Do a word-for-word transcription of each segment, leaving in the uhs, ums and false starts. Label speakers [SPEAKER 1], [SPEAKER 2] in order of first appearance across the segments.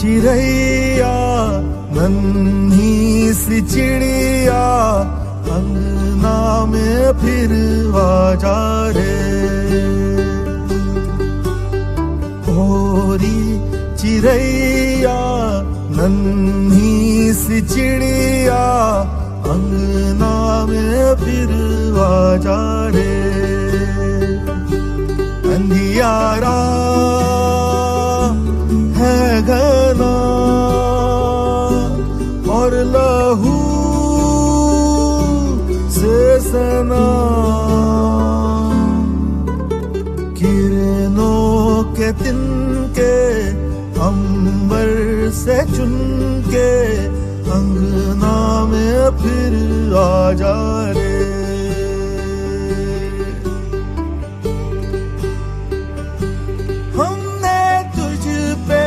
[SPEAKER 1] चिड़ैया नन्ही सी चिड़िया अंगना में फिर आजा रे। ओरी चिड़ैया नन्ही सी चिड़िया अंगना में फिर आजा रे। अंधियारा है घना और लहू से सना, किरणों के तिनके अंबर से चुनके अंगना में फिर आजा रे। हमने तुझ पे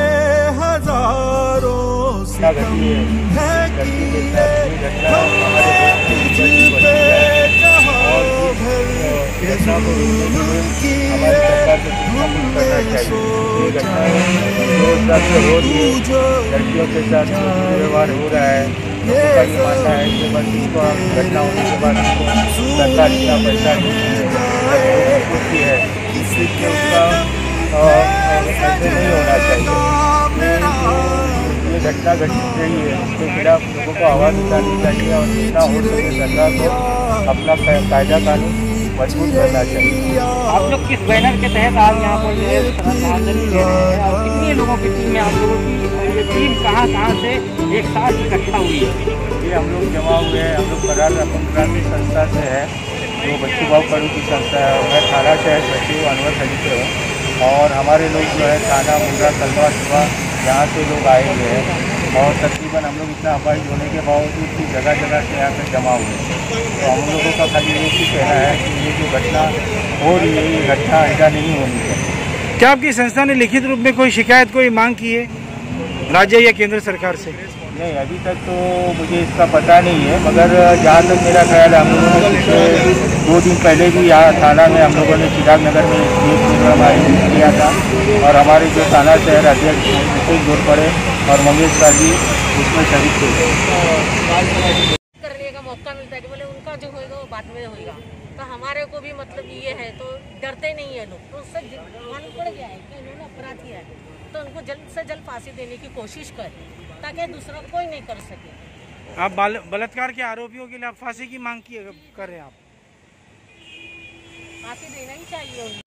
[SPEAKER 1] हजारों सितम है किए, हमने तुझ पे जहां भर के जुल्म किए, हमने सोचा तू जो
[SPEAKER 2] लड़कियों के साथ व्यवहार हो रहा है, लोगों का मानना है कि बस इसको घटना होने के बाद सरकार इतना पैसा देती है, इसलिए उसका ऐसे नहीं होना चाहिए। ये घटना घट रही है, इसके खिलाफ लोगों को आवाज़ उठानी चाहिए और जितना हो सके सरकार को अपना कायदा कानून मजबूत करना चाहिए।
[SPEAKER 3] आप लोग किस बैनर के तहत आप यहाँ पर जो है श्रद्धांजलि दे रहे हैं और कितने लोगों की टीम है आप लोगों की, ये टीम कहाँ कहाँ से एक साथ इकट्ठा हुई है?
[SPEAKER 2] ये हम लोग जमा हुए हैं, हम लोग करार अपन क्रांति संस्था से है, जो बच्चू भाव करू की संस्था है। मैं थाना शहर सचिव अनवर खलीफा और हमारे लोग जो है थाना मुंद्रा कलवा सुबह यहाँ से लोग आए हुए हैं और तकरीबन हम लोग इतना अपाहिज होने के बावजूद भी जगह जगह से यहाँ पर जमा हुए हैं। तो हम लोगों का खाली एक ही कहना है कि ये जो घटना हो रही है ये घटना ऐसा नहीं होनी चाहिए।
[SPEAKER 3] क्या आपकी संस्था ने लिखित रूप में कोई शिकायत, कोई मांग की है राज्य या केंद्र सरकार से?
[SPEAKER 2] नहीं, अभी तक तो मुझे इसका पता नहीं है, मगर जहाँ तक मेरा ख्याल है हम लोगों ने पिछले दो दिन पहले भी यहाँ थाना में हम लोगों ने चिराग नगर में एक प्रोग्राम आयोजित किया था और हमारे जो थाना शहर अध्यक्ष विशेष जोर पड़े और मंगेश सर जी उसमें शरीक थे।
[SPEAKER 4] करने का मौका मिलता है कि बोले उनका जो होगा वो बाद में होगा, तो हमारे को भी मतलब ये है तो डरते नहीं है लोग, तो उससे मालूम पड़ गया है कि इन्होंने अपराध किया है तो उनको जल्द से जल्द फांसी देने की कोशिश करें ताकि दूसरा कोई नहीं कर सके।
[SPEAKER 3] आप बलात्कार के आरोपियों के लिए आप फांसी की मांग की कर रहे हैं? आप
[SPEAKER 4] फांसी देना ही चाहिए।